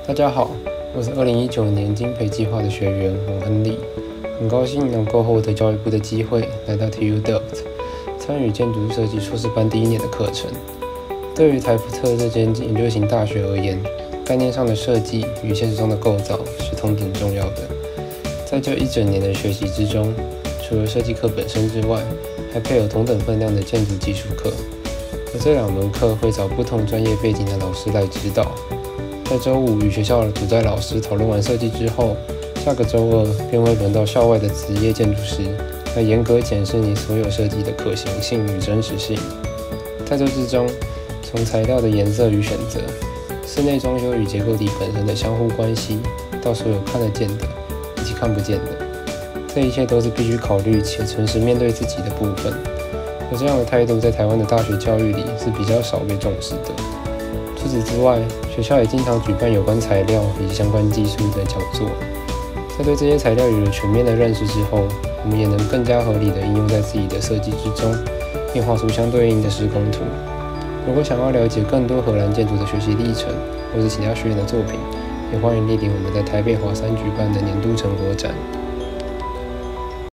大家好，我是2019年经培计划的学员王亨利，很高兴能够获得教育部的机会来到 TU Delft 参与建筑设计硕士班第1年的课程。对于台福特这间研究型大学而言，概念上的设计与现实中的构造是同等重要的。在这一整年的学习之中，除了设计课本身之外，还配有同等分量的建筑技术课，而这2门课会找不同专业背景的老师来指导。在周5与学校的主在老师讨论完设计之后，下个周2便会轮到校外的职业建筑师来严格检视你所有设计的可行性与真实性。在这之中，从材料的颜色与选择、室内装修与结构体本身的相互关系，到所有看得见的以及看不见的，这一切都是必须考虑且诚实面对自己的部分。而这样的态度在台湾的大学教育里是比较少被重视的。除此之外，学校也经常举办有关材料以及相关技术的讲座。在对这些材料有了全面的认识之后，我们也能更加合理的应用在自己的设计之中，并画出相对应的施工图。如果想要了解更多荷兰建筑的学习历程，或是其他学员的作品，也欢迎莅临我们在台北华山举办的年度成果展。